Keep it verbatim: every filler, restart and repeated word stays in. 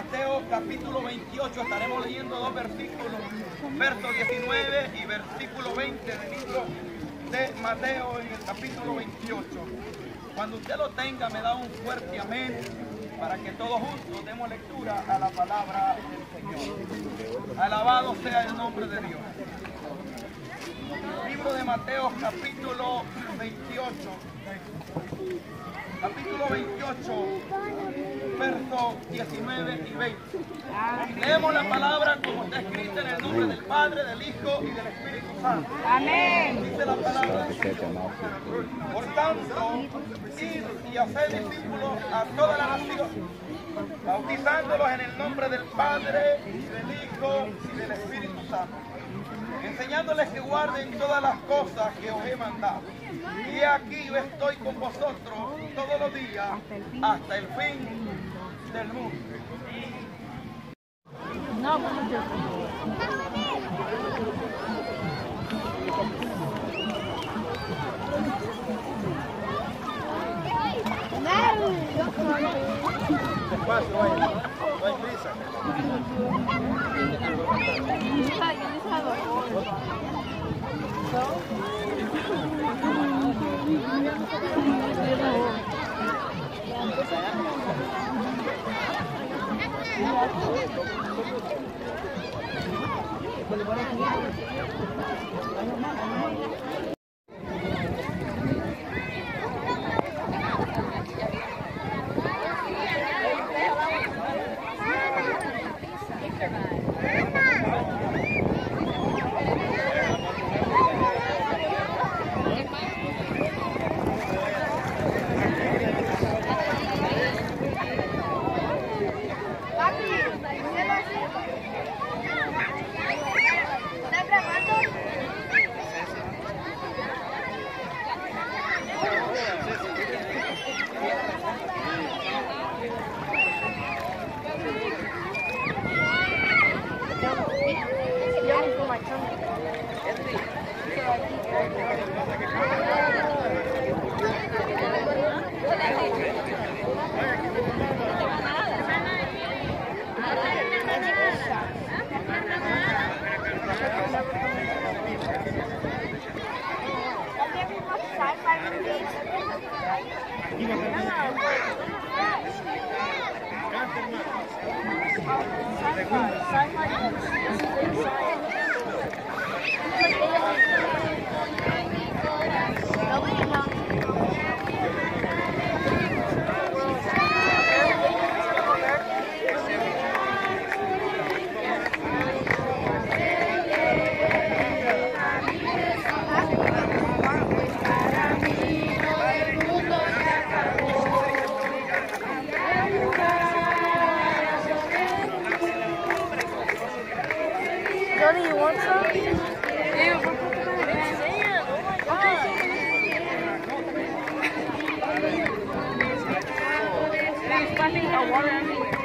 Mateo capítulo veintiocho, estaremos leyendo dos versículos, verso diecinueve y versículo veinte del libro de Mateo en el capítulo veintiocho. Cuando usted lo tenga, me da un fuerte amén para que todos juntos demos lectura a la palabra del Señor. Alabado sea el nombre de Dios. Libro de Mateo capítulo veintiocho. Capítulo veintiocho, versos diecinueve y veinte. Leemos la palabra como está escrita en el nombre del Padre, del Hijo y del Espíritu Santo. Amén. Dice la palabra: por tanto, id y haced discípulos a toda la nación, bautizándolos en el nombre del Padre, y del Hijo y del Espíritu Santo, enseñándoles que guarden todas las cosas que os he mandado. Y aquí yo estoy con vosotros todos los días hasta el fin del mundo. No, despacio, vaya, no hay prisa. Johnny, you want some? Yeah, we're putting it in the sand. Oh my god. He's splashing the water everywhere.